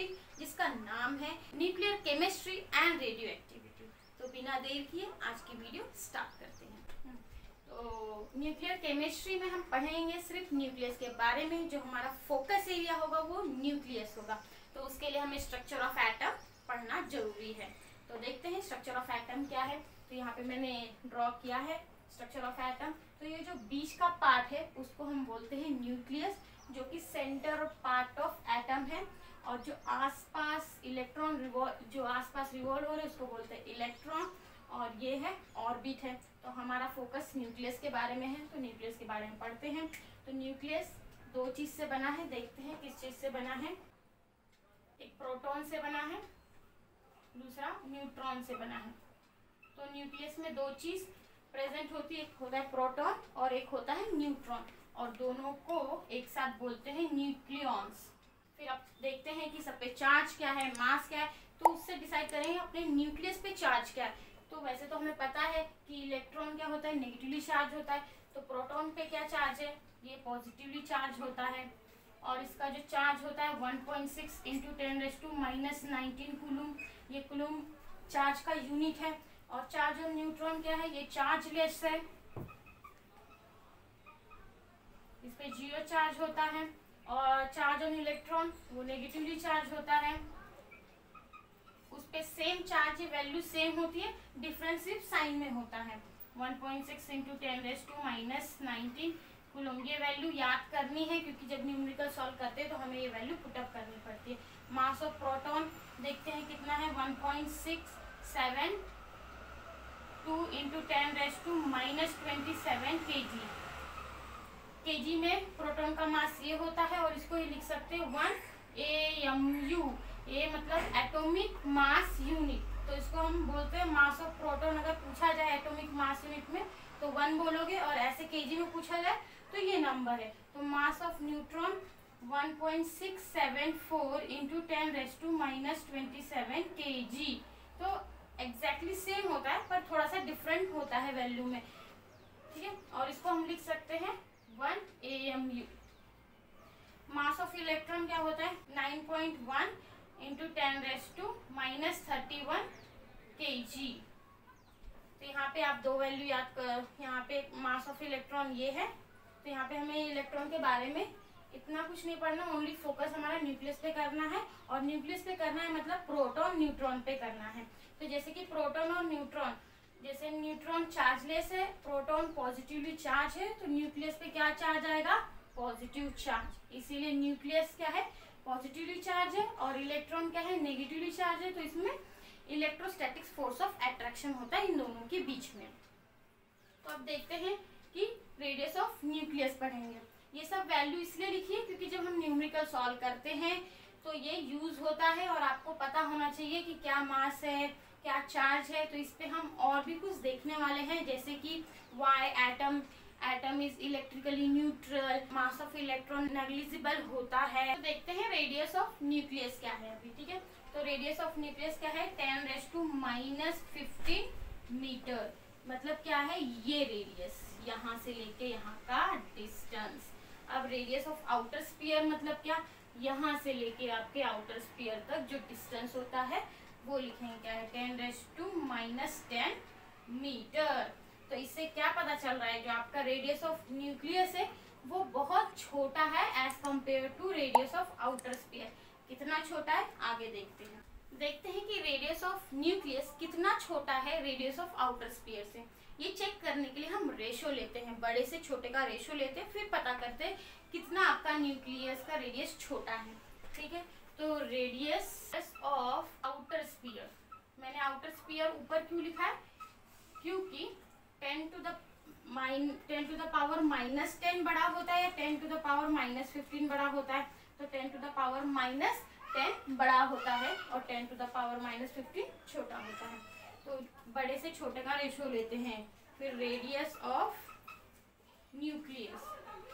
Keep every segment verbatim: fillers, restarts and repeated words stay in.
Topic जिसका नाम है nuclear chemistry and radioactivity. तो बिना देर किए आज की वीडियो स्टार्ट करते हैं। तो न्यूक्लियर केमिस्ट्री में हम पढ़ेंगे सिर्फ न्यूक्लियस के बारे में। जो हमारा फोकस एरिया होगा वो न्यूक्लियस होगा। तो उसके लिए हमें स्ट्रक्चर ऑफ एटम पढ़ना जरूरी है। तो देखते हैं स्ट्रक्चर ऑफ एटम क्या है। तो यहाँ पे मैंने ड्रॉ किया है स्ट्रक्चर ऑफ एटम। तो ये जो बीच का पार्ट है उसको हम बोलते हैं न्यूक्लियस, जो कि सेंटर पार्ट ऑफ एटम है। और जो आसपास इलेक्ट्रॉन रिवॉल्व जो आसपास रिवॉल्व हो रहे हैं उसको बोलते हैं इलेक्ट्रॉन। और ये है ऑर्बिट है। तो हमारा फोकस न्यूक्लियस के बारे में है। तो न्यूक्लियस के बारे में पढ़ते हैं। तो न्यूक्लियस दो चीज से बना है। देखते हैं किस चीज से बना है। एक प्रोटॉन से बना है, दूसरा न्यूट्रॉन से बना है। तो न्यूक्लियस में दो चीज प्रेजेंट होती है, एक होता है प्रोटॉन और एक होता है न्यूट्रॉन। और दोनों को एक साथ बोलते हैं न्यूक्लियॉन्स। फिर अब देखते हैं कि सब पे चार्ज क्या है, मास क्या है। तो उससे डिसाइड करेंगे अपने न्यूक्लियस पे चार्ज क्या है। तो वैसे तो हमें पता है कि इलेक्ट्रॉन क्या होता है, नेगेटिवली चार्ज होता है। तो प्रोटॉन पे क्या चार्ज है, ये पॉजिटिवली चार्ज होता है। और इसका जो चार्ज होता है one point six into ten raise to minus nineteen coulomb. ये कूलम चार्ज का यूनिट है। और चार्ज ऑन न्यूट्रॉन क्या है, ये चार्जलेस है, इस पे जीरो चार्ज होता है। और चार्ज ऑन इलेक्ट्रॉन वो नेगेटिवली चार्ज होता है, उस पे सेम चार्ज वैल्यू सेम होती है, डिफरेंस सिर्फ साइन में होता है। One point six into ten raise to minus nineteen coulomb. ये वैल्यू याद करनी है क्योंकि जब न्यूमेरिकल सॉल्व करते हैं तो हमें ये वैल्यू पुटअप करनी पड़ती है। मास ऑफ प्रोटॉन देखते हैं कितना है, one point six seven two into ten raise to minus twenty seven K G. के जी में प्रोटॉन का मास ये होता है और इसको ये लिख सकते हैं one A M U. A मतलब एटॉमिक मास यूनिट। तो इसको हम बोलते हैं मास ऑफ प्रोटॉन। अगर पूछा जाए एटॉमिक मास यूनिट में तो वन बोलोगे, और ऐसे केजी में पूछा जाए तो ये नंबर है। तो mass of neutron one point six seven four into ten raise to minus twenty seven K G. तो एग्जैक्टली सेम होता है पर थोड़ा सा डिफरेंट होता है वैल्यू में, ठीक है। और इसको हम लिख सकते हैं one A M U. Mass of electron क्या होता है, nine point one into ten raise to minus thirty one K G. तो यहाँ पे आप दो वैल्यू याद कर, यहाँ पे मास ऑफ इलेक्ट्रॉन ये है। तो यहाँ पे हमें इलेक्ट्रॉन के बारे में इतना कुछ नहीं पढ़ना, ओनली फोकस हमारा न्यूक्लियस पे करना है। और न्यूक्लियस पे करना है मतलब प्रोटॉन न्यूट्रॉन पे करना है। तो जैसे कि प्रोटॉन और न्यूट्रॉन, जैसे न्यूट्रॉन चार्जलेस है, प्रोटॉन पॉजिटिवली चार्ज है, तो न्यूक्लियस पे क्या चार्ज आएगा, पॉजिटिव चार्ज। इसीलिए न्यूक्लियस क्या है, पॉजिटिवली चार्ज है, और इलेक्ट्रॉन क्या है, नेगेटिवली चार्ज है। तो इसमें इलेक्ट्रोस्टैटिक फोर्स ऑफ अट्रैक्शन होता है इन दोनों के बीच में। तो अब देखते हैं कि रेडियस ऑफ न्यूक्लियस पढ़ेंगे। ये सब वैल्यू इसलिए लिखी है क्योंकि जब हम न्यूमेरिकल सॉल्व करते हैं तो ये यूज होता है और आपको पता होना चाहिए कि क्या मास है, क्या चार्ज है। तो इस पे हम और भी कुछ देखने वाले हैं, जैसे कि why atom atom is electrically neutral, mass of electron negligible होता है। तो देखते हैं रेडियस ऑफ न्यूक्लियस क्या है अभी, ठीक है। तो रेडियस ऑफ न्यूक्लियस क्या है, ten raise to minus fifteen metre. मतलब क्या है, ये रेडियस यहाँ से लेके यहाँ का डिस्टेंस। अब रेडियस ऑफ आउटर स्फीयर मतलब क्या, यहाँ से लेके आपके आउटर स्फीयर तक जो डिस्टेंस होता है वो लिखेंगे क्या है, ten raise to minus ten metre. तो इससे क्या पता चल रहा है, जो आपका रेडियस ऑफ न्यूक्लियस है वो बहुत छोटा है as compare to radius of outer sphere. कितना छोटा है आगे देखते हैं। देखते हैं कि रेडियस ऑफ न्यूक्लियस कितना छोटा है रेडियस ऑफ आउटर स्फीयर से। ये चेक करने के लिए हम रेशो लेते हैं, बड़े से छोटे का रेशो लेते हैं, फिर पता करते हैं कितना आपका न्यूक्लियस का रेडियस छोटा है, ठीक है। तो रेडियस ऑफ आउटर स्फीयर, मैंने आउटर स्फीयर ऊपर क्यों लिखा है, क्योंकि ten to the mine ten to the power minus ten बड़ा होता है या ten to the power minus fifteen बड़ा होता है। तो ten to the power minus ten बड़ा होता है और ten to the power minus fifteen छोटा होता है। तो बड़े से छोटे का रेशियो लेते हैं। फिर रेडियस ऑफ न्यूक्लियस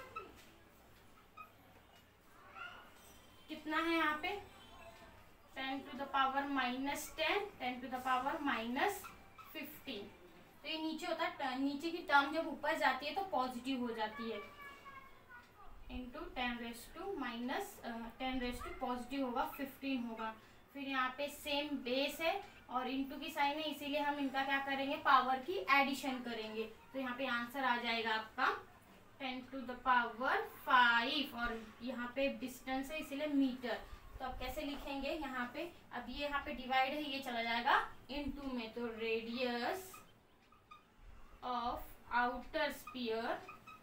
कितना है यहाँ पे, ten to the power minus ten, ten to the power minus fifteen. तो ये नीचे होता है, नीचे की टर्म जब ऊपर जाती है तो पॉजिटिव हो जाती है। Into ten raise to minus ten raise to positive होगा फिफ्टीन होगा। फिर यहाँ पे सेम बेस है और इंटू की साइन है, इसीलिए हम इनका क्या करेंगे, पावर की एडिशन करेंगे। तो यहाँ पे आंसर आ जाएगा आपका ten to the power five, और यहाँ पे डिस्टेंस है इसीलिए मीटर। तो अब कैसे लिखेंगे यहाँ पे, अब ये यहाँ पे डिवाइड है, ये चला जाएगा इनटू में, तो radius of outer sphere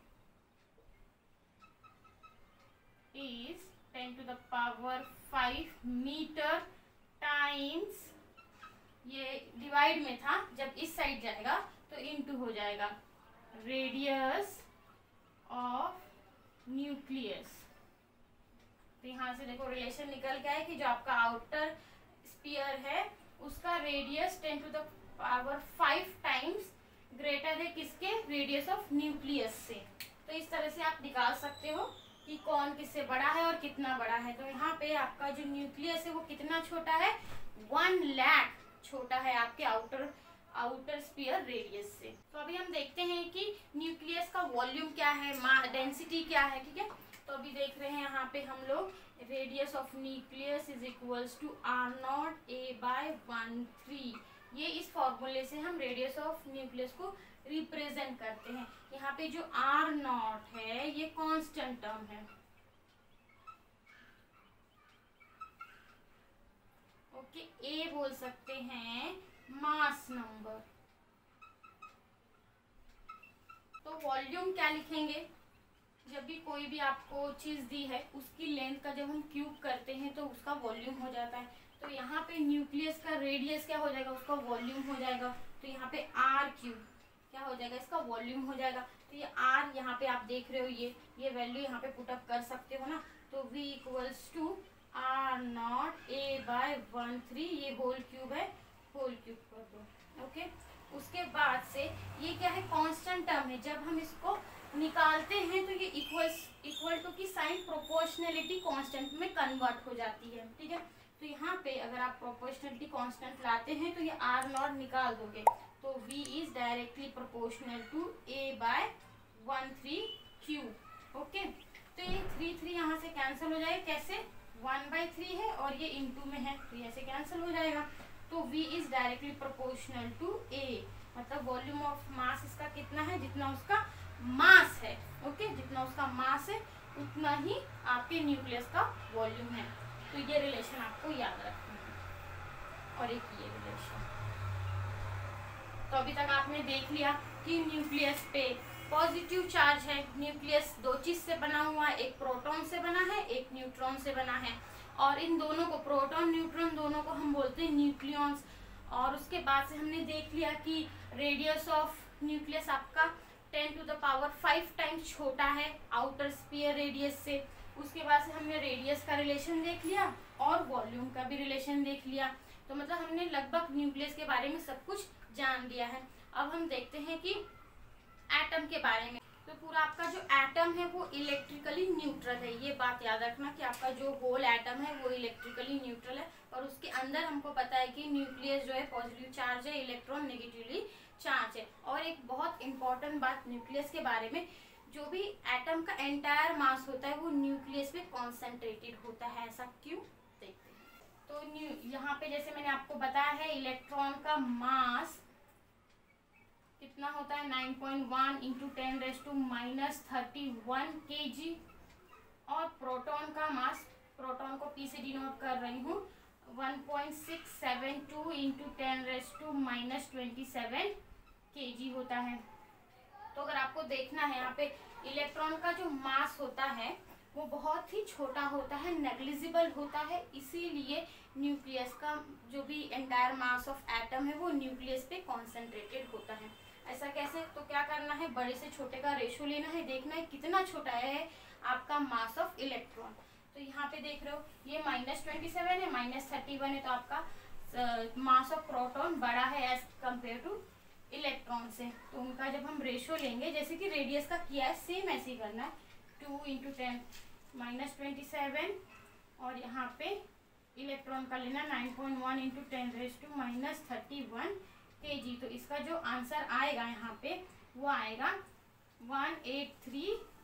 is ten to the power five metre times, ये डिवाइड में था, जब इस साइड जाएगा तो इनटू हो जाएगा रेडियस ऑफ न्यूक्लियस। तो यहाँ से देखो रिलेशन निकल गया है कि जो आपका आउटर स्फीयर है उसका radius ten to the power five times greater है किसके, रेडियस ऑफ न्यूक्लियस से। तो इस तरह से आप निकाल सकते हो कि कौन किससे बड़ा है और कितना बड़ा है। तो यहाँ पे आपका जो न्यूक्लियस है वो कितना छोटा है, वन लाख छोटा है आपके आउटर आउटर स्फीयर रेडियस से। तो अभी हम देखते हैं कि न्यूक्लियस का वॉल्यूम क्या है, डेंसिटी क्या है, ठीक है। तो अभी देख रहे हैं यहाँ पे हम लोग radius of nucleus is equals to R naught A by one three. ये इस फॉर्मूले से हम रेडियस ऑफ न्यूक्लियस को रिप्रेजेंट करते हैं। यहाँ पे जो आर नॉट है ये कांस्टेंट टर्म है, ओके। ए बोल सकते हैं मास नंबर। तो वॉल्यूम क्या लिखेंगे, जब भी कोई भी आपको चीज दी है उसकी लेंथ का जब हम क्यूब करते हैं तो उसका वॉल्यूम हो जाता है। तो यहाँ पे न्यूक्लियस का रेडियस क्या हो जाएगा, उसका वॉल्यूम हो जाएगा। तो यहाँ पे आर क्यूब क्या हो जाएगा, इसका वॉल्यूम हो जाएगा। तो ये आर यहाँ पे आप देख रहे हो, ये ये वैल्यू यहाँ पे पुटअप कर सकते हो ना। तो v equals to R naught A by one three, ये होल क्यूब है, होल क्यूब कर दो, ओके। उसके बाद से ये क्या है, कांस्टेंट टर्म है। जब हम इसको निकालते हैं तो ये इक्वल्स इक्वल टू की साइन प्रोपोर्शनलिटी कांस्टेंट में कन्वर्ट हो जाती है, ठीक है। तो यहाँ पे अगर आप प्रोपोर्शनलिटी कांस्टेंट लाते हैं तो ये आर नॉट निकाल दोगे, तो v is directly proportional to a by one three cube, okay. तो ये थ्री थ्री यहाँ से कैंसिल हो जाएगा, कैसे, वन बाई थ्री है और ये इंटू में है तो ऐसे कैंसिल हो जाएगा। तो v is directly proportional to a, मतलब वॉल्यूम ऑफ मास इसका कितना है, जितना उसका मास है, ओके। जितना उसका मास है उतना ही आपके न्यूक्लियस का वॉल्यूम है। तो ये रिलेशन आपको याद रखना है, और एक ये रिलेशन। तो अभी तक आपने देख लिया कि न्यूक्लियस पे पॉजिटिव चार्ज है। न्यूक्लियस दो चीज से बना हुआ है, एक प्रोटॉन से बना है, एक न्यूट्रॉन से बना है, और इन दोनों को, प्रोटॉन न्यूट्रॉन दोनों को हम बोलते हैं न्यूक्लियॉन्स। और उसके बाद से हमने देख लिया कि रेडियस ऑफ न्यूक्लियस आपका ten to the power five times छोटा है आउटर स्फीयर रेडियस से। उसके बाद से हमने रेडियस का रिलेशन देख लिया और वॉल्यूम का भी रिलेशन देख लिया। तो मतलब हमने लगभग न्यूक्लियस के बारे में सब कुछ जान लिया है। अब हम देखते हैं कि एटम के बारे में। तो पूरा आपका जो एटम है वो इलेक्ट्रिकली न्यूट्रल है, ये बात याद रखना कि आपका जो होल एटम है वो इलेक्ट्रिकली न्यूट्रल है। और उसके अंदर हमको पता है कि न्यूक्लियस जो है पॉजिटिव चार्ज है, इलेक्ट्रॉन नेगेटिवली चार्ज है। और एक बहुत इंपॉर्टेंट बात न्यूक्लियस के बारे में, जो भी एटम का एंटायर मास होता है वो न्यूक्लियस में कॉन्सेंट्रेटेड होता है। ऐसा क्यों, देखते हैं। तो यहाँ पे जैसे मैंने आपको बताया है, इलेक्ट्रॉन का मास कितना होता है, nine point one into ten raise to minus thirty one K G. और प्रोटॉन का मास, प्रोटॉन को पी से डिनोट कर रही हूँ, one point six seven two into ten raise to minus twenty seven K G होता है। तो अगर आपको देखना है यहाँ पे इलेक्ट्रॉन का जो मास होता है वो बहुत ही छोटा होता है, नेग्लिजिबल होता है, इसीलिए न्यूक्लियस का जो भी एंटायर मास ऑफ एटम है वो न्यूक्लियस पे कॉन्सेंट्रेटेड होता है। ऐसा कैसे, तो क्या करना है, बड़े से छोटे का रेशो लेना है, देखना है कितना छोटा है आपका मास ऑफ इलेक्ट्रॉन। तो यहाँ पे देख रहे हो ये माइनस ट्वेंटी सेवन है, माइनस थर्टी वन है, तो आपका मास ऑफ प्रोटॉन बड़ा है एज कम्पेयर टू इलेक्ट्रॉन से। तो उनका जब हम रेशो लेंगे, जैसे कि रेडियस का किया है, सेम ऐसे ही करना है, two into ten minus twenty seven, और यहाँ पे इलेक्ट्रॉन का लेना nine point one into ten raise to minus thirty one K G. तो इसका जो आंसर आएगा यहाँ पे वो आएगा one eight three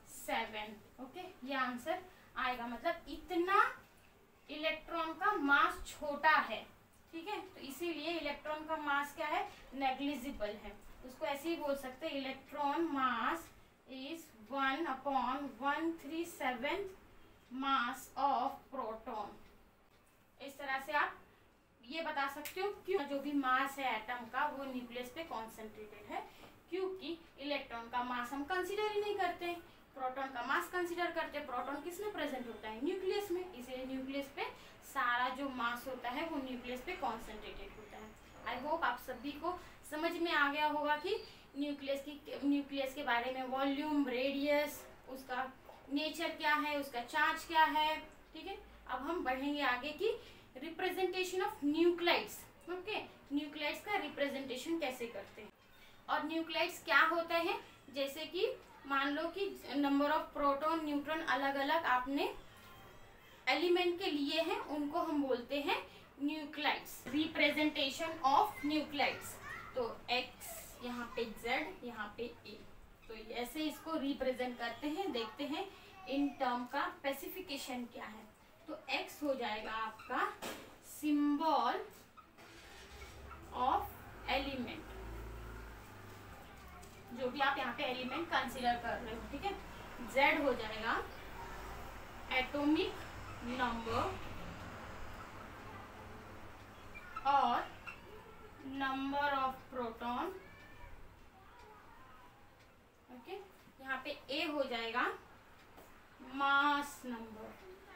seven. Okay, ये आंसर आएगा, मतलब इतना इलेक्ट्रॉन का मास छोटा है। ठीक है, तो इसीलिए इलेक्ट्रॉन का मास क्या है, नेग्लिजिबल है। उसको ऐसे ही बोल सकते हैं, electron mass is one upon one three seven mass of proton. इस तरह से आप ये बता सकते हो क्यों जो भी मास है एटम का वो न्यूक्लियस पे कॉन्सेंट्रेटेड है, क्योंकि इलेक्ट्रॉन का मास हम कंसीडर ही नहीं करते, प्रोटॉन का मास कंसीडर करते हैं। प्रोटॉन किसमें प्रेजेंट होता है, न्यूक्लियस में, इसलिए न्यूक्लियस पे सारा जो मास होता है वो न्यूक्लियस पे कॉन्सेंट्रेटेड होता है। आई होप आप सभी को समझ में आ गया होगा कि न्यूक्लियस की न्यूक्लियस के बारे में, वॉल्यूम, रेडियस, उसका नेचर क्या है, उसका चार्ज क्या है। ठीक है, अब हम बढ़ेंगे आगे की representation of nuclides. Okay, nuclides का रिप्रेजेंटेशन कैसे करते हैं और न्यूक्लाइड्स क्या होते हैं। जैसे कि मान लो कि नंबर ऑफ प्रोटॉन, न्यूट्रॉन अलग अलग आपने एलिमेंट के लिए हैं, उनको हम बोलते हैं न्यूक्लाइड्स। रिप्रेजेंटेशन ऑफ न्यूक्लाइड्स, तो x यहाँ पे z, यहाँ पे a, तो ऐसे इसको रिप्रेजेंट करते हैं। देखते हैं इन टर्म का स्पेसिफिकेशन क्या है। तो x हो जाएगा आपका सिंबल ऑफ एलिमेंट, जो भी आप यहाँ पे एलिमेंट कंसीडर कर रहे हो। ठीक है, z हो जाएगा एटॉमिक नंबर और नंबर ऑफ प्रोटॉन। ओके, यहाँ पे a हो जाएगा मास नंबर।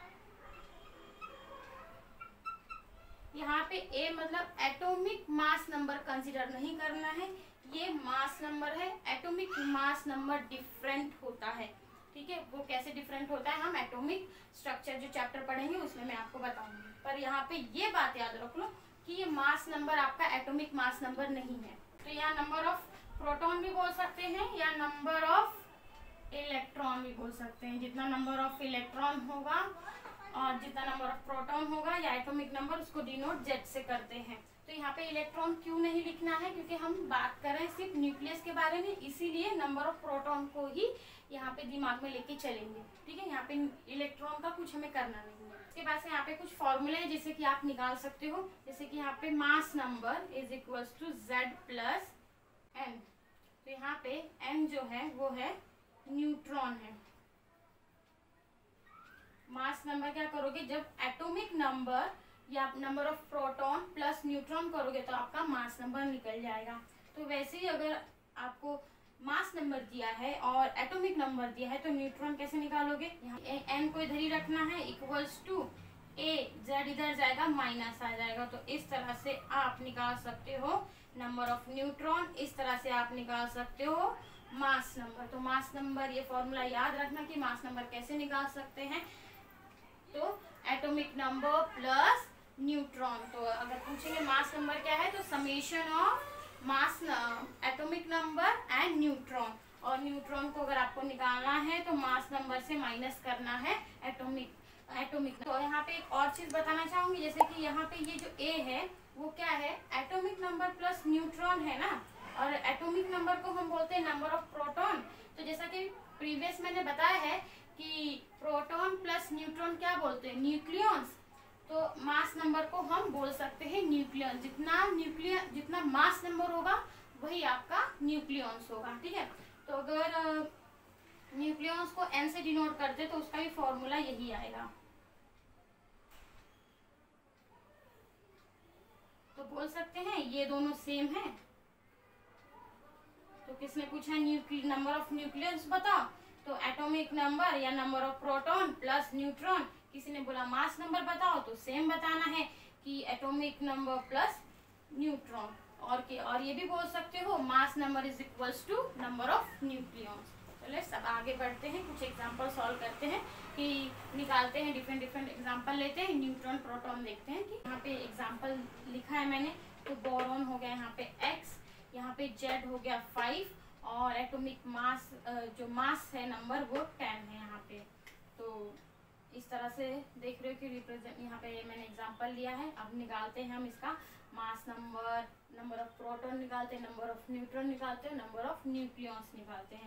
यहाँ पे a मतलब एटॉमिक मास नंबर कंसीडर नहीं करना है, ये मास नंबर है। एटॉमिक मास नंबर डिफरेंट होता है। ठीक है, वो कैसे डिफरेंट होता है हम एटॉमिक स्ट्रक्चर जो चैप्टर पढ़ेंगे उसमें मैं आपको बताऊंगी। पर यहाँ पे ये बात याद रख लो कि ये मास नंबर आपका एटॉमिक मास नंबर नहीं है। तो यहाँ नंबर ऑफ प्रोटॉन भी बोल सकते हैं या नंबर ऑफ इलेक्ट्रॉन भी बोल सकते हैं। जितना नंबर ऑफ इलेक्ट्रॉन होगा और जितना नंबर ऑफ प्रोटॉन होगा या एटॉमिक नंबर, उसको डिनोट जेड से करते हैं। तो यहाँ पे इलेक्ट्रॉन क्यों नहीं लिखना है, क्योंकि हम बात कर रहे हैं सिर्फ न्यूक्लियस के बारे में, इसीलिए नंबर ऑफ प्रोटॉन को ही यहाँ पे दिमाग में लेके चलेंगे। ठीक है, यहाँ पे इलेक्ट्रॉन का कुछ हमें करना नहीं है। इसके बाद से यहाँ पे कुछ फॉर्मूले हैं जिसे कि आप निकाल सकते हो। जैसे कि यहाँ पे mass number is equal to Z plus N. तो यहाँ पे एन जो है वो है न्यूट्रॉन है। मास नंबर क्या करोगे, जब एटॉमिक नंबर या number of proton plus neutron करोगे तो आपका मास नंबर निकल जाएगा। तो वैसे ही अगर आपको मास नंबर दिया है और एटॉमिक नंबर दिया है तो न्यूट्रॉन कैसे निकालोगे, यहाँ एन को इधर ही रखना है, इक्वल्स टू ए, जेड इधर जाएगा, माइनस आ जाएगा। तो इस तरह से आप निकाल सकते हो नंबर ऑफ न्यूट्रॉन, इस तरह से आप निकाल सकते हो मास नंबर। तो मास नंबर, ये फॉर्मूला याद रखना कि मास नंबर कैसे निकाल सकते हैं। तो एटॉमिक नंबर प्लस न्यूट्रॉन, तो अगर पूछेंगे मास नंबर क्या है तो summation of mass atomic number and neutron. और न्यूट्रॉन को अगर आपको निकालना है तो मास नंबर से माइनस करना है एटॉमिक एटॉमिक। तो यहाँ पे एक और चीज बताना चाहूंगी, जैसे कि यहाँ पे ये जो ए है वो क्या है, एटॉमिक नंबर प्लस न्यूट्रॉन है ना, और एटॉमिक नंबर को हम बोलते हैं नंबर ऑफ प्रोटॉन। तो जैसा कि प्रीवियस मैंने बताया है कि प्रोटॉन प्लस न्यूट्रॉन क्या बोलते हैं, न्यूक्लियॉन्स। तो मास नंबर को हम बोल सकते हैं न्यूक्लियॉन। जितना न्यूक्लियन जितना मास नंबर होगा वही आपका न्यूक्लियॉन्स होगा। ठीक है, तो अगर न्यूक्लियॉन्स को एन से डिनोट करते तो उसका भी फॉर्मूला यही आएगा। तो बोल सकते हैं ये दोनों सेम है। तो किसने पूछा न्यूक्लियस नंबर ऑफ न्यूक्लियस बताओ, तो एटॉमिक नंबर या number of proton plus neutron. किसी ने बोला मास नंबर बताओ, तो सेम बताना है कि एटॉमिक नंबर प्लस न्यूट्रॉन। और के और ये भी बोल सकते हो mass number is equals to number of nucleons. चलिए सब आगे बढ़ते हैं, कुछ एग्जांपल सॉल्व करते हैं कि निकालते हैं, डिफरेंट डिफरेंट एग्जांपल लेते हैं, न्यूट्रॉन प्रोटॉन देखते हैं। कि यहाँ पे एग्जांपल लिखा है मैंने, तो बोरॉन हो गया यहाँ पे x, यहाँ पे जेड हो गया फाइव, और एटॉमिक मास जो मास है नंबर वो टेन है यहाँ पे। तो इस तरह से देख रहे हो कि रिप्रेजेंट यहाँ पे मैंने एग्जांपल लिया है। अब निकालते हैं हम इसका mass number, number of proton निकालते हैं, नंबर ऑफ न्यूट्रॉन निकालते हैं, नंबर ऑफ न्यूक्लियॉन्स निकालते हैं। तो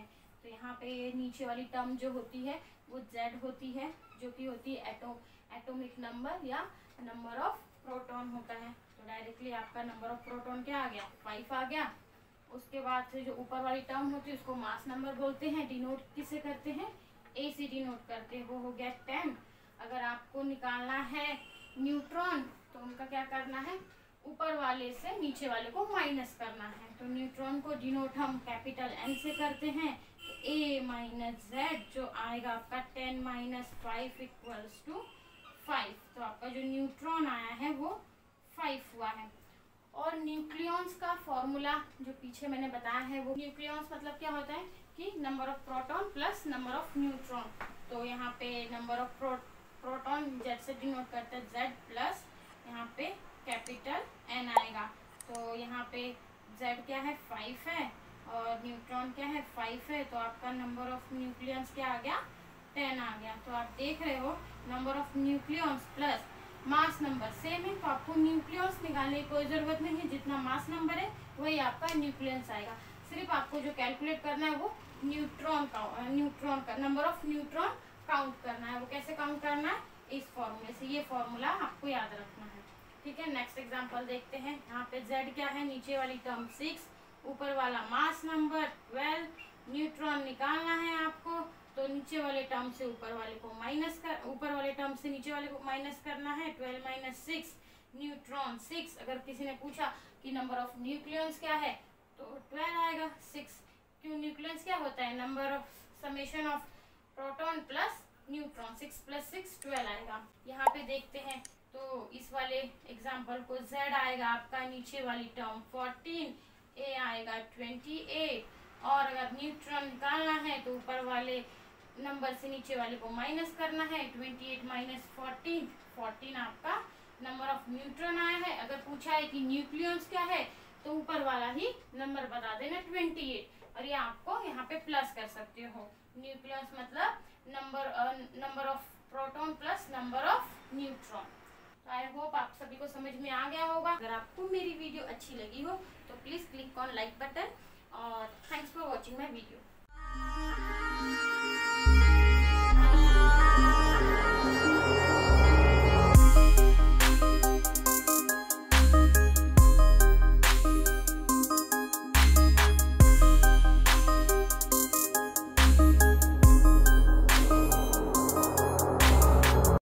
तो यहाँ पे नीचे वाली टर्म जो होती है वो Z होती है, जो कि होती है एटो एटॉमिक नंबर या नंबर ऑफ प्रोटॉन होता है। तो डायरेक्टली आपका नंबर ऑफ प्रोटॉन क्या आ गया, फाइव आ गया। उसके बाद से जो ऊपर वाली टर्म होती है उसको मास नंबर बोलते हैं। डिनोट किससे करते हैं, ए से डिनोट करते हैं, वो हो गया टेन। अगर आपको निकालना है न्यूट्रॉन तो उनका क्या करना है, ऊपर वाले से नीचे वाले को माइनस करना है। तो न्यूट्रॉन को डिनोट हम कैपिटल एन से करते हैं, तो ए माइनस जेड जो आएगा आपका ten minus five equals to five. तो आपका जो न्यूट्रॉन आया है वो फाइव हुआ है। और न्यूक्लियॉन्स का फॉर्मूला जो पीछे मैंने बताया है, वो न्यूक्लियॉन्स मतलब क्या होता है कि number of proton plus number of neutron. तो यहाँ पे number of pro proton Z से डिनोट करते हैं, जेड प्लस यहाँ पे कैपिटल एन आएगा। तो यहाँ पे जेड क्या है, फाइव है, और न्यूट्रॉन क्या है, फाइव है। तो आपका नंबर ऑफ न्यूक्लियॉन्स क्या आ गया, टेन आ गया। तो आप देख रहे हो number of nucleons plus mass number same है, तो आपको न्यूक्लियॉन्स निकालने की कोई ज़रूरत नहीं है। जितना मास नंबर है वही आपका न्यूक्लियॉन्स आएगा। सिर्फ आपको जो कैलकुलेट करना है वो न्यूट्रॉन का न्यूट्रॉन का नंबर ऑफ न्यूट्रॉन काउंट करना है। वो कैसे काउंट करना है, इस फॉर्मूले से। ये फॉर्मूला आपको याद रखना है, ठीक है। नेक्स्ट एग्जांपल देखते हैं। यहाँ पे Z क्या है, नीचे वाली टर्म सिक्स, ऊपर वाला मास नंबर ट्वेल्व। न्यूट्रॉन निकालना है आपको, तो नीचे वाले टर्म से ऊपर वाले को माइनस कर ऊपर वाले टर्म से नीचे वाले को माइनस करना है। Twelve minus six, neutron six. अगर किसी ने पूछा कि नंबर ऑफ न्यूक्लियॉन्स क्या है तो ट्वेल्व आएगा। सिक्स क्यों, न्यूक्लियॉन्स क्या होता है, number of summation of proton plus neutron. Six plus six twelve आएगा। यहाँ पे देखते हैं तो इस वाले एग्जाम्पल को Z आएगा आपका नीचे वाली टर्म फोर्टीन, A आएगा ट्वेंटी एट। और अगर न्यूट्रॉन निकालना है तो ऊपर वाले नंबर से नीचे वाले को माइनस करना है। Twenty eight minus fourteen, fourteen आपका नंबर ऑफ न्यूट्रॉन आया है। अगर पूछा है कि न्यूक्लियॉन्स क्या है तो ऊपर वाला ही नंबर बता देना ट्वेंटी एट, और ये आपको यहाँ पे प्लस कर सकते हो। न्यूक्लियॉन्स मतलब number number of proton plus number of neutron. तो आई होप आप सभी को समझ में आ गया होगा। अगर आपको मेरी वीडियो अच्छी लगी हो तो please click on like button, और thanks for watching my video.